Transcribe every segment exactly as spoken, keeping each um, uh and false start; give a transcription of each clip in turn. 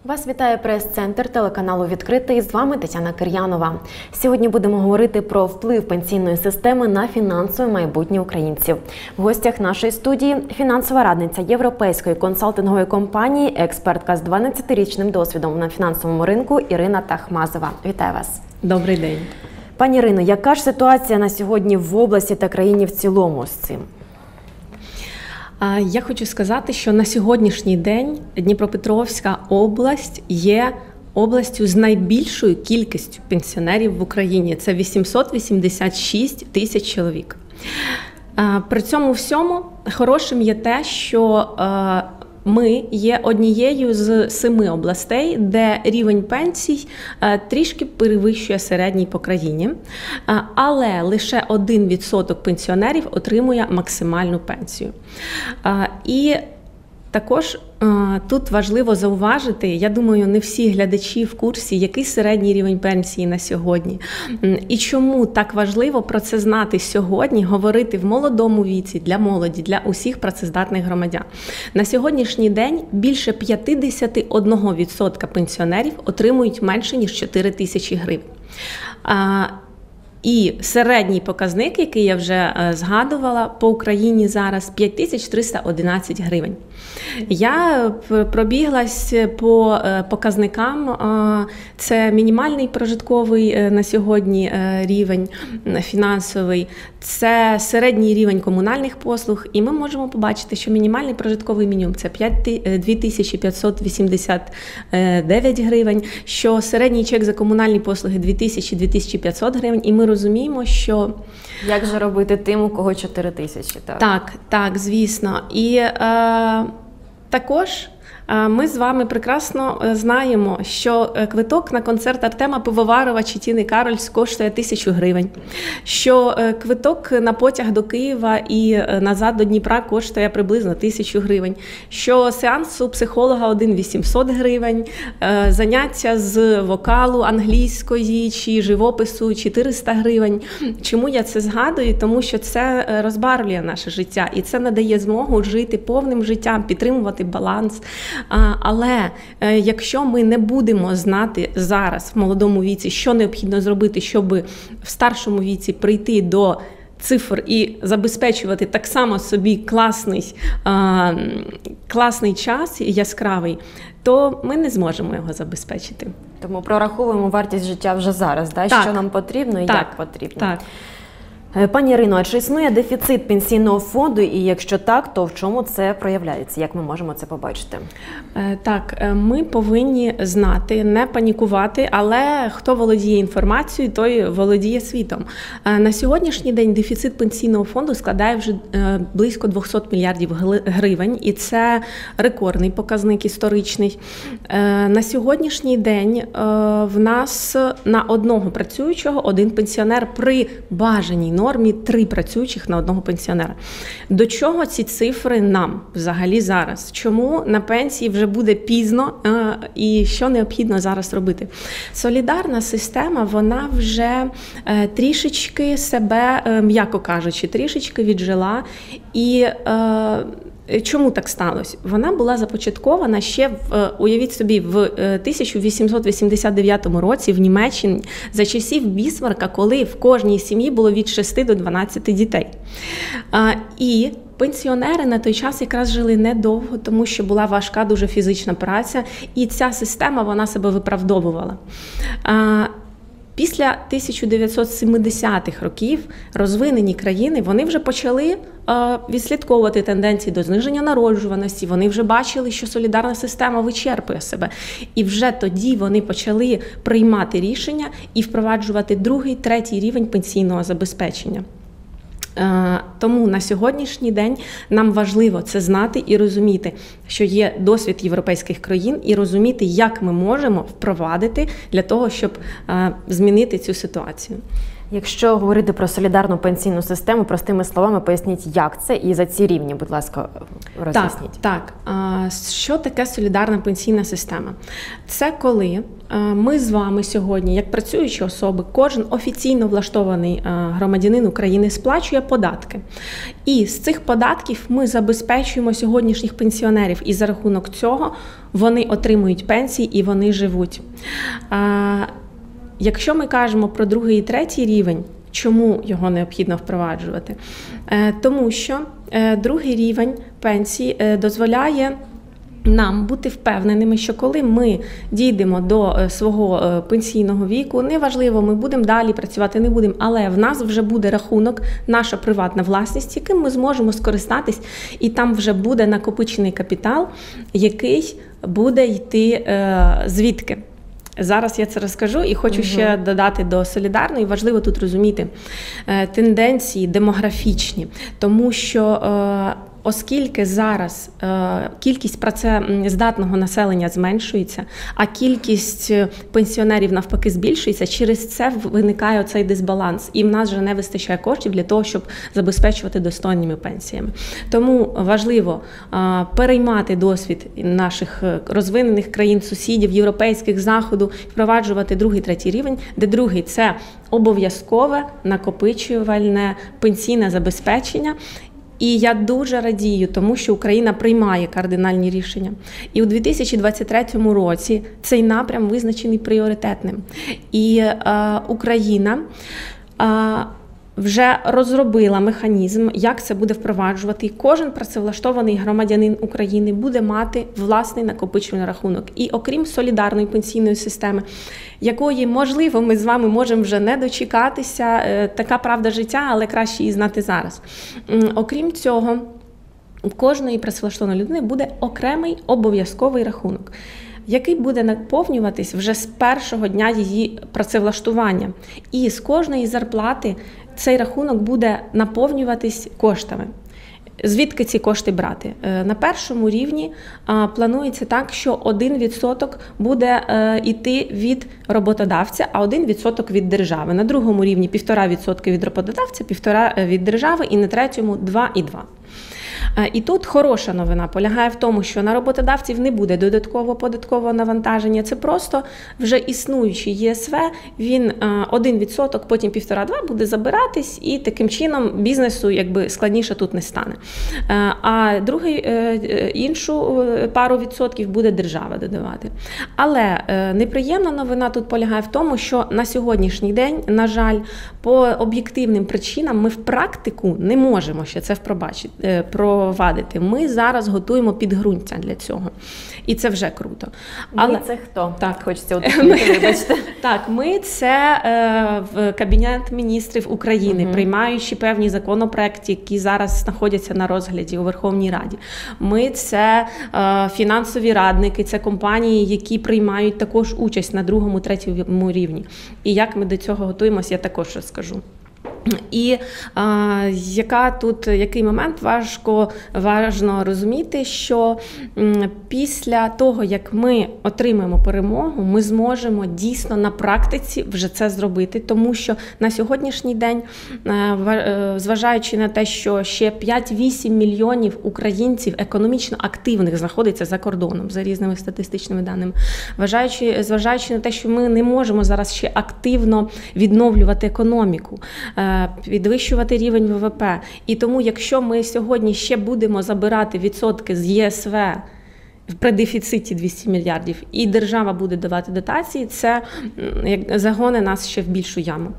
Вас вітає прес-центр телеканалу «Відкритий». З вами Тетяна Кир'янова. Сьогодні будемо говорити про вплив пенсійної системи на фінансове майбутнє українців. В гостях нашої студії фінансова радниця європейської консалтингової компанії, експертка з дванадцятирічним досвідом на фінансовому ринку Ірина Тахмазова. Вітаю вас. Добрий день. Пані Ірино, яка ж ситуація на сьогодні в області та країні в цілому з цим? Я хочу сказати, що на сьогоднішній день Дніпропетровська область є областю з найбільшою кількістю пенсіонерів в Україні. Це вісімсот вісімдесят шість тисяч чоловік. При цьому всьому хорошим є те, що ми є однією з семи областей, де рівень пенсій трішки перевищує середній по країні, але лише один відсоток пенсіонерів отримує максимальну пенсію. І також тут важливо зауважити, я думаю, не всі глядачі в курсі, який середній рівень пенсії на сьогодні. І чому так важливо про це знати сьогодні, говорити в молодому віці, для молоді, для усіх працездатних громадян. На сьогоднішній день більше п'ятдесят один відсоток пенсіонерів отримують менше, ніж чотири тисячі гривень. І середній показник, який я вже згадувала, по Україні зараз п'ять тисяч триста одинадцять гривень. Я пробіглась по показникам. Це мінімальний прожитковий на сьогодні рівень фінансовий, це середній рівень комунальних послуг, і ми можемо побачити, що мінімальний прожитковий мінімум – це дві тисячі п'ятсот вісімдесят дев'ять гривень, що середній чек за комунальні послуги – дві тисячі - дві тисячі п'ятсот гривень, і ми розуміємо, що… Як же робити тим, у кого чотири тисячі? Так, так, так, звісно. І е, також ми з вами прекрасно знаємо, що квиток на концерт Артема Пивоварова чи Тіни Кароль коштує тисячу гривень, що квиток на потяг до Києва і назад до Дніпра коштує приблизно тисячу гривень, що сеанс у психолога один вісімсот гривень, заняття з вокалу, англійської чи живопису чотириста гривень. Чому я це згадую? Тому що це розбавлює наше життя і це надає змогу жити повним життям, підтримувати баланс. Але якщо ми не будемо знати зараз в молодому віці, що необхідно зробити, щоб в старшому віці прийти до цифр і забезпечувати так само собі класний, класний час яскравий, то ми не зможемо його забезпечити. Тому прораховуємо вартість життя вже зараз, да? Так. Що нам потрібно і так. як потрібно. Так. Пані Ірино, а чи існує дефіцит пенсійного фонду, і якщо так, то в чому це проявляється? Як ми можемо це побачити? Так, ми повинні знати, не панікувати, але хто володіє інформацією, той володіє світом. На сьогоднішній день дефіцит пенсійного фонду складає вже близько двісті мільярдів гривень, і це рекордний показник історичний. На сьогоднішній день в нас на одного працюючого один пенсіонер при бажаній нормі три працюючих на одного пенсіонера. До чого ці цифри нам взагалі зараз? Чому на пенсії вже буде пізно і що необхідно зараз робити? Солідарна система, вона вже трішечки себе, м'яко кажучи, трішечки віджила. І чому так сталося? Вона була започаткована ще, в, уявіть собі, в тисяча вісімсот вісімдесят дев'ятому році в Німеччині за часів Бісмарка, коли в кожній сім'ї було від шести до дванадцяти дітей. І пенсіонери на той час якраз жили недовго, тому що була важка дуже фізична праця, і ця система, вона себе виправдовувала. Після тисяча дев'ятсот сімдесятих років розвинені країни, вони вже почали відслідковувати тенденції до зниження народжуваності, вони вже бачили, що солідарна система вичерпує себе. І вже тоді вони почали приймати рішення і впроваджувати другий, третій рівень пенсійного забезпечення. Тому на сьогоднішній день нам важливо це знати і розуміти, що є досвід європейських країн, і розуміти, як ми можемо впровадити для того, щоб змінити цю ситуацію. Якщо говорити про солідарну пенсійну систему, простими словами поясніть, як це, і за ці рівні, будь ласка, роз'ясніть. Так, так. Що таке солідарна пенсійна система? Це коли ми з вами сьогодні, як працюючі особи, кожен офіційно влаштований громадянин України сплачує податки. І з цих податків ми забезпечуємо сьогоднішніх пенсіонерів, і за рахунок цього вони отримують пенсії і вони живуть. Якщо ми кажемо про другий і третій рівень, чому його необхідно впроваджувати? Тому що другий рівень пенсії дозволяє нам бути впевненими, що коли ми дійдемо до свого пенсійного віку, неважливо, ми будемо далі працювати, не будемо, але в нас вже буде рахунок, наша приватна власність, яким ми зможемо скористатись, і там вже буде накопичений капітал, який буде йти звідки. Зараз я це розкажу і хочу угу. ще додати до солідарної. Важливо тут розуміти тенденції демографічні, тому що оскільки зараз е, кількість працездатного населення зменшується, а кількість пенсіонерів навпаки збільшується, через це виникає оцей дисбаланс. І в нас вже не вистачає коштів для того, щоб забезпечувати достойними пенсіями. Тому важливо е, переймати досвід наших розвинених країн, сусідів, європейських, Заходу, впроваджувати другий, третій рівень, де другий – це обов'язкове накопичувальне пенсійне забезпечення. І я дуже радію, тому що Україна приймає кардинальні рішення. І у дві тисячі двадцять третьому році цей напрям визначений пріоритетним. І е, Україна е, вже розробила механізм, як це буде впроваджувати. І кожен працевлаштований громадянин України буде мати власний накопичувальний рахунок. І окрім солідарної пенсійної системи, якої, можливо, ми з вами можемо вже не дочекатися, така правда життя, але краще її знати зараз. Окрім цього, у кожної працевлаштованої людини буде окремий обов'язковий рахунок, який буде наповнюватись вже з першого дня її працевлаштування. І з кожної зарплати цей рахунок буде наповнюватись коштами. Звідки ці кошти брати? На першому рівні планується так, що один відсоток буде йти від роботодавця, а один відсоток від держави. На другому рівні півтора відсотка від роботодавця, півтора від держави, і на третьому два і два. І тут хороша новина полягає в тому, що на роботодавців не буде додаткового податкового навантаження. Це просто вже існуючий ЄСВ, він один відсоток, потім півтора-два буде забиратись, і таким чином бізнесу якби складніше тут не стане. А другий, іншу пару відсотків буде держава додавати. Але неприємна новина тут полягає в тому, що на сьогоднішній день, на жаль, по об'єктивним причинам ми в практику не можемо ще це впровадити. Провадити. Ми зараз готуємо підґрунтя для цього. І це вже круто. Але... Ми це хто? Так, хочеться уточнити, вибачте. Так, ми це е, Кабінет міністрів України, угу. приймаючи певні законопроекти, які зараз знаходяться на розгляді у Верховній Раді. Ми це е, фінансові радники, це компанії, які приймають також участь на другому, третьому рівні. І як ми до цього готуємося, я також розкажу. І а, яка тут, який момент важко, важно розуміти, що м, після того, як ми отримаємо перемогу, ми зможемо дійсно на практиці вже це зробити, тому що на сьогоднішній день, е, зважаючи на те, що ще п'ять-вісім мільйонів українців економічно активних знаходиться за кордоном, за різними статистичними даними, зважаючи, зважаючи на те, що ми не можемо зараз ще активно відновлювати економіку, підвищувати рівень ВВП. І тому, якщо ми сьогодні ще будемо забирати відсотки з ЄСВ при дефіциті двісті мільярдів, і держава буде давати дотації, це загоне нас ще в більшу яму.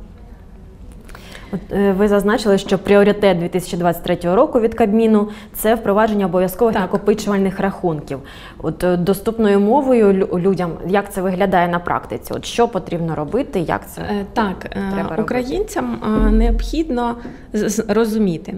От ви зазначили, що пріоритет дві тисячі двадцять третього року від Кабміну – це впровадження обов'язкових так. накопичувальних рахунків. От доступною мовою людям, як це виглядає на практиці? От що потрібно робити, як це так, треба робити? Українцям необхідно розуміти,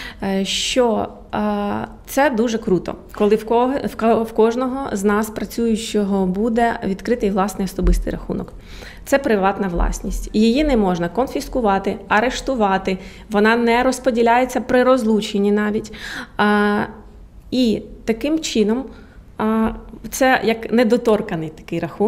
що це дуже круто, коли в, кого, в кожного з нас, працюючого, буде відкритий власний особистий рахунок. Це приватна власність. Її не можна конфіскувати, арештувати, вона не розподіляється при розлученні навіть. І таким чином це як недоторканий такий рахунок,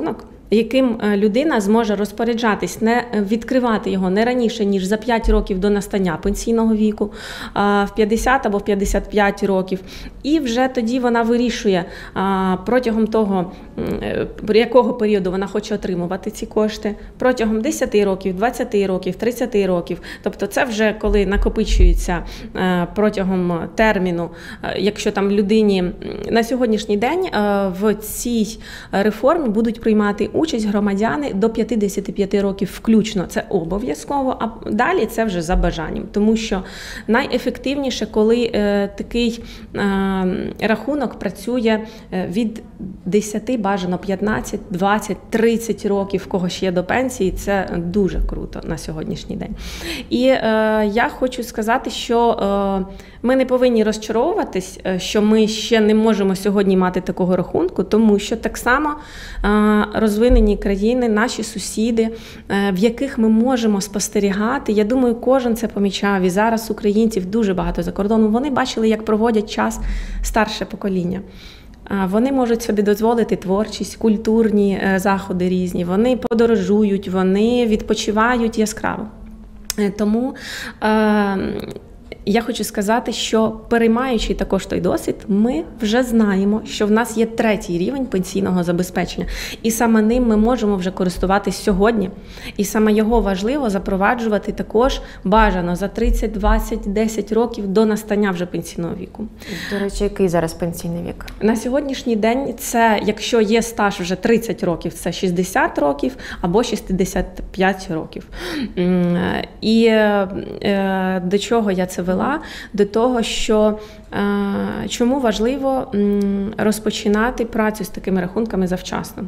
яким людина зможе розпоряджатись, не відкривати його не раніше, ніж за п'ять років до настання пенсійного віку, в п'ятдесят або в п'ятдесят п'ять років. І вже тоді вона вирішує протягом того, якого періоду вона хоче отримувати ці кошти, протягом десяти років, двадцяти років, тридцяти років. Тобто це вже коли накопичується протягом терміну, якщо там людині на сьогоднішній день в цій реформі будуть приймати участь громадяни до п'ятдесяти п'яти років включно. Це обов'язково, а далі це вже за бажанням. Тому що найефективніше, коли е, такий е, рахунок працює від десяти, бажано п'ятнадцять, двадцять, тридцять років, в кого ще є до пенсії, це дуже круто на сьогоднішній день. І е, я хочу сказати, що е, ми не повинні розчаровуватись, що ми ще не можемо сьогодні мати такого рахунку, тому що так само е, розвинені країни, наші сусіди, е, в яких ми можемо спостерігати, я думаю, кожен це помічав, і зараз українців дуже багато за кордоном, вони бачили, як проводять час старше покоління. Вони можуть собі дозволити творчість, культурні заходи різні, вони подорожують, вони відпочивають яскраво. Тому е, я хочу сказати, що переймаючи також той досвід, ми вже знаємо, що в нас є третій рівень пенсійного забезпечення. І саме ним ми можемо вже користуватись сьогодні. І саме його важливо запроваджувати також бажано за тридцять, двадцять, десять років до настання вже пенсійного віку. До речі, який зараз пенсійний вік? На сьогоднішній день це, якщо є стаж вже тридцять років, це шістдесят років або шістдесят п'ять років. І до чого я це вела? До того, що е, чому важливо м, розпочинати працю з такими рахунками завчасно.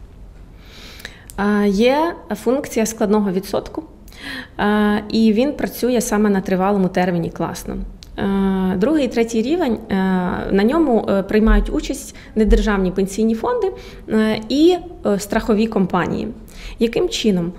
Е, є функція складного відсотку, е, і він працює саме на тривалому терміні класно. Е, другий і третій рівень, е, на ньому е, приймають участь недержавні пенсійні фонди е, і е, страхові компанії. Яким чином?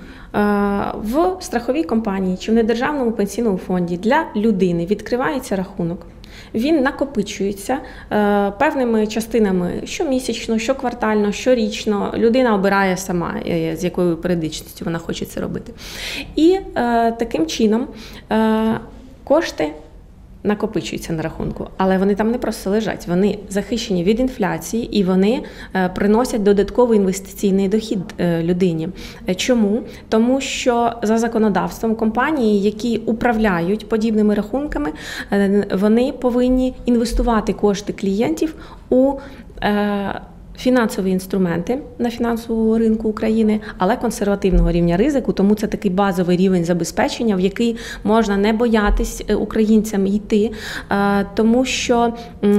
В страховій компанії чи в недержавному пенсійному фонді для людини відкривається рахунок. Він накопичується е, певними частинами щомісячно, щоквартально, щорічно. Людина обирає сама, е, з якою періодичністю вона хоче це робити. І е, таким чином е, кошти накопичуються на рахунку, але вони там не просто лежать, вони захищені від інфляції і вони е, приносять додатковий інвестиційний дохід е, людині. Чому? Тому що за законодавством компанії, які управляють подібними рахунками, е, вони повинні інвестувати кошти клієнтів у е, фінансові інструменти на фінансовому ринку України, але консервативного рівня ризику, тому це такий базовий рівень забезпечення, в який можна не боятись українцям йти, тому що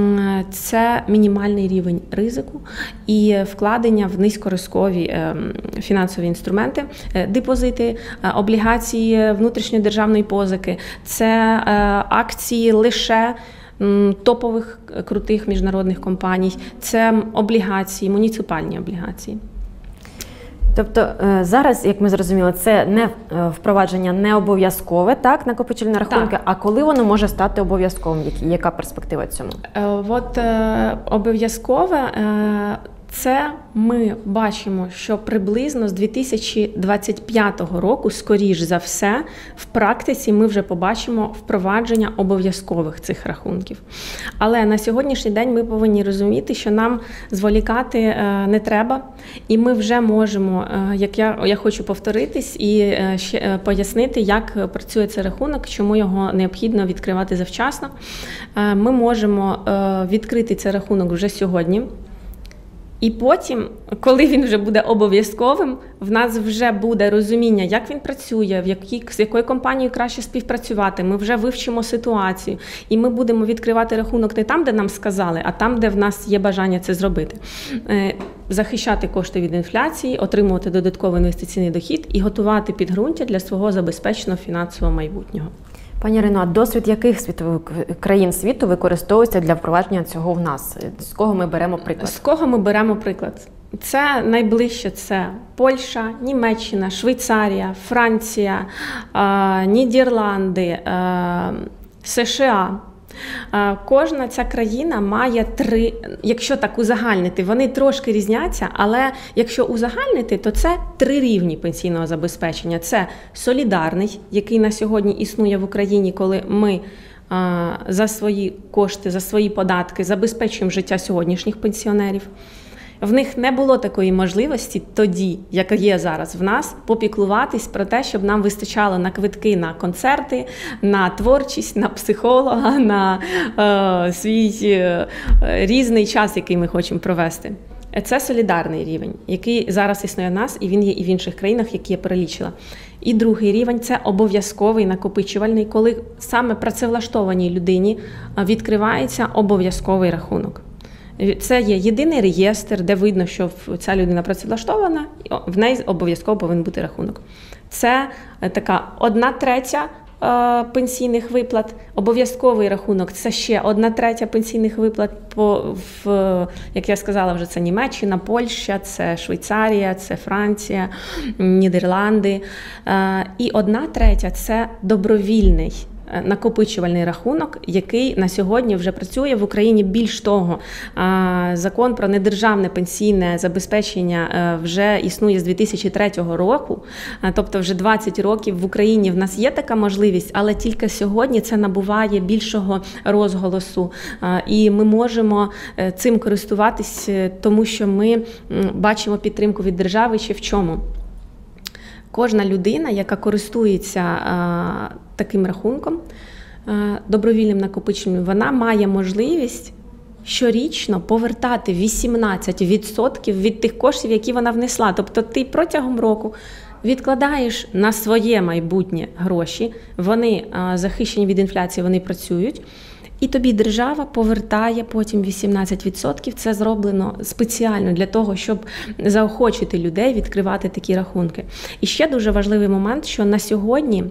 це мінімальний рівень ризику і вкладення в низькоризикові фінансові інструменти, депозити, облігації внутрішньої державної позики, це акції лише топових крутих міжнародних компаній, це облігації, муніципальні облігації. Тобто зараз, як ми зрозуміли, це не впровадження не обов'язкове, так, накопичувальні рахунки, так. А коли воно може стати обов'язковим? Яка перспектива цьому? От обов'язкове це ми бачимо, що приблизно з дві тисячі двадцять п'ятого року, скоріш за все, в практиці ми вже побачимо впровадження обов'язкових цих рахунків. Але на сьогоднішній день ми повинні розуміти, що нам зволікати не треба, і ми вже можемо, як я, я хочу повторитись і ще пояснити, як працює цей рахунок, чому його необхідно відкривати завчасно. Ми можемо відкрити цей рахунок вже сьогодні. І потім, коли він вже буде обов'язковим, в нас вже буде розуміння, як він працює, в якій, з якою компанією краще співпрацювати. Ми вже вивчимо ситуацію. І ми будемо відкривати рахунок не там, де нам сказали, а там, де в нас є бажання це зробити. Захищати кошти від інфляції, отримувати додатковий інвестиційний дохід і готувати підґрунтя для свого забезпеченого фінансового майбутнього. Пані Ірино, а досвід яких світових країн світу використовується для впровадження цього в нас? З кого ми беремо приклад? З кого ми беремо приклад? Це найближче – це Польща, Німеччина, Швейцарія, Франція, Нідерланди, США. Кожна ця країна має три, якщо так узагальнити, вони трошки різняться, але якщо узагальнити, то це три рівні пенсійного забезпечення. Це солідарний, який на сьогодні існує в Україні, коли ми за свої кошти, за свої податки забезпечуємо життя сьогоднішніх пенсіонерів. В них не було такої можливості тоді, як є зараз в нас, попіклуватись про те, щоб нам вистачало на квитки на концерти, на творчість, на психолога, на е, свій е, різний час, який ми хочемо провести. Це солідарний рівень, який зараз існує в нас, і він є і в інших країнах, які я перелічила. І другий рівень – це обов'язковий накопичувальний, коли саме працевлаштованій людині відкривається обов'язковий рахунок. Це є єдиний реєстр, де видно, що ця людина працевлаштована, в неї обов'язково повинен бути рахунок. Це така одна третя пенсійних виплат. Обов'язковий рахунок – це ще одна третя пенсійних виплат. По, в, як я сказала вже, це Німеччина, Польща, це Швейцарія, це Франція, Нідерланди. І одна третя – це добровільний накопичувальний рахунок, який на сьогодні вже працює в Україні. Більш того, закон про недержавне пенсійне забезпечення вже існує з дві тисячі третього року, тобто вже двадцять років в Україні в нас є така можливість, але тільки сьогодні це набуває більшого розголосу, і ми можемо цим користуватись, тому що ми бачимо підтримку від держави ще в чому. Кожна людина, яка користується а, таким рахунком, а, добровільним накопиченням, вона має можливість щорічно повертати вісімнадцять відсотків від тих коштів, які вона внесла. Тобто ти протягом року відкладаєш на своє майбутнє гроші, вони а, захищені від інфляції, вони працюють, і тобі держава повертає потім вісімнадцять відсотків. Це зроблено спеціально для того, щоб заохочити людей відкривати такі рахунки. І ще дуже важливий момент, що на сьогодні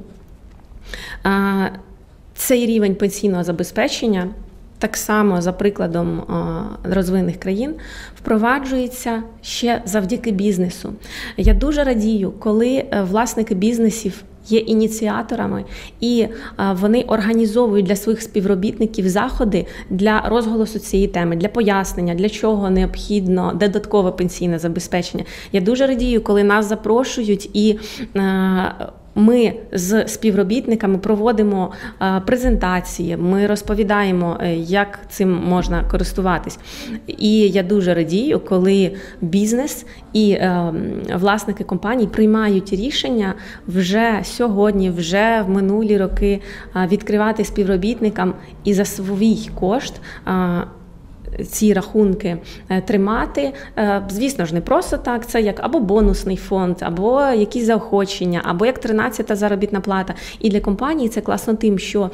а, цей рівень пенсійного забезпечення, так само за прикладом а, розвинених країн, впроваджується ще завдяки бізнесу. Я дуже радію, коли власники бізнесів є ініціаторами, і вони організовують для своїх співробітників заходи для розголосу цієї теми, для пояснення, для чого необхідно додаткове пенсійне забезпечення. Я дуже радію, коли нас запрошують і ми з співробітниками проводимо презентації, ми розповідаємо, як цим можна користуватись. І я дуже радію, коли бізнес і власники компаній приймають рішення вже сьогодні, вже в минулі роки відкривати співробітникам і за свій кошт ці рахунки тримати. Звісно ж, не просто так, це як або бонусний фонд, або якісь заохочення, або як тринадцята заробітна плата. І для компанії це класно тим, що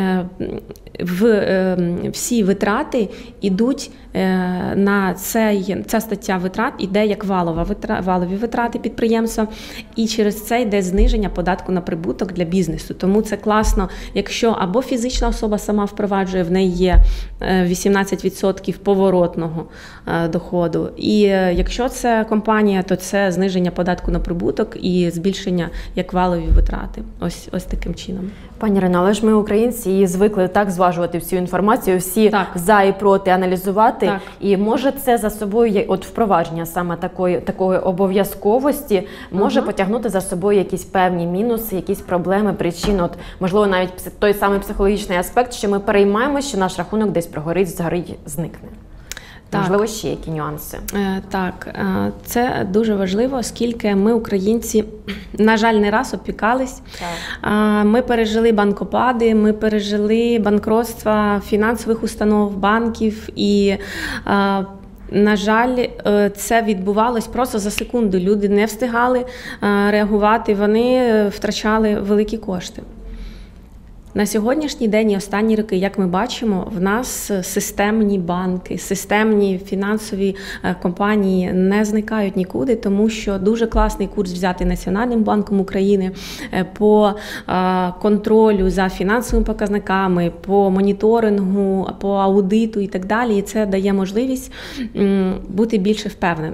в, всі витрати йдуть на цей, ця стаття витрат іде як валова витра, валові витрати підприємства, і через це йде зниження податку на прибуток для бізнесу. Тому це класно, якщо або фізична особа сама впроваджує, в неї є вісімнадцять відсотків поворотного доходу, і якщо це компанія, то це зниження податку на прибуток і збільшення як валові витрати. Ось, ось таким чином. Пані Ірино, але ж ми, українці, звикли так зважувати всю інформацію, всі так. за і проти аналізувати. Так. І може це за собою, от впровадження саме такої, такої обов'язковості, може угу. потягнути за собою якісь певні мінуси, якісь проблеми, причини. От, можливо, навіть той самий психологічний аспект, що ми переймаємося, що наш рахунок десь прогорить, згорить, зникне. Так. Можливо, ще які нюанси? Так, це дуже важливо, оскільки ми, українці, на жаль, не раз опікались. Так. Ми пережили банкопади, ми пережили банкротства фінансових установ, банків і, на жаль, це відбувалось просто за секунду. Люди не встигали реагувати, вони втрачали великі кошти. На сьогоднішній день і останні роки, як ми бачимо, в нас системні банки, системні фінансові компанії не зникають нікуди, тому що дуже класний курс взяти Національним банком України по контролю за фінансовими показниками, по моніторингу, по аудиту і так далі. І це дає можливість бути більше впевненими.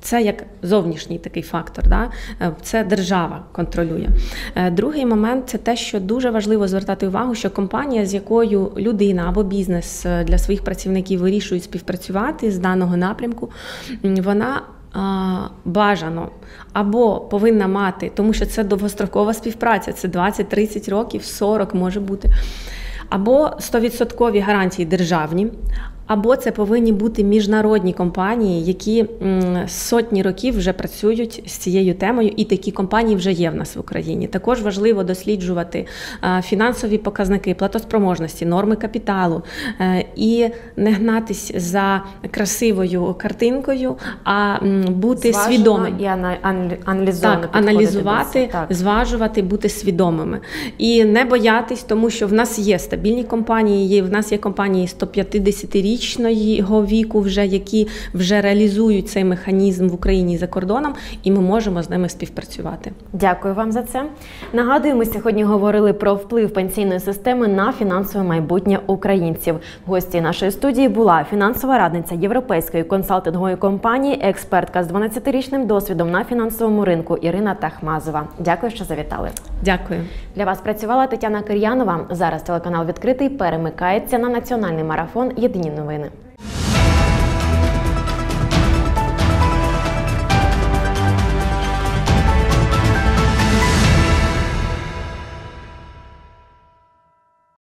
Це як зовнішній такий фактор, да? Це держава контролює. Другий момент – це те, що дуже важливо звертати увагу, що компанія, з якою людина або бізнес для своїх працівників вирішують співпрацювати з даного напрямку, вона бажано або повинна мати, тому що це довгострокова співпраця, це двадцять-тридцять років, сорок може бути, або сто відсотків гарантії державні, або це повинні бути міжнародні компанії, які сотні років вже працюють з цією темою, і такі компанії вже є в нас в Україні. Також важливо досліджувати фінансові показники, платоспроможності, норми капіталу і не гнатись за красивою картинкою, а бути Зважено свідомим. І аналізовано так, аналізувати, так. зважувати, бути свідомими. І не боятись, тому що в нас є стабільні компанії, є, в нас є компанії сто п'ятдесятирічного віку, вже, які вже реалізують цей механізм в Україні і за кордоном, і ми можемо з ними співпрацювати. Дякую вам за це. Нагадую, ми сьогодні говорили про вплив пенсійної системи на фінансове майбутнє українців. Гості нашої студії була фінансова радниця Європейської консалтингової компанії, експертка з дванадцятирічним досвідом на фінансовому ринку Ірина Тахмазова. Дякую, що завітали. Дякую. Для вас працювала Тетяна Кир'янова. Зараз телеканал «Відкритий» перемикається на національний марафон «Єдині новини».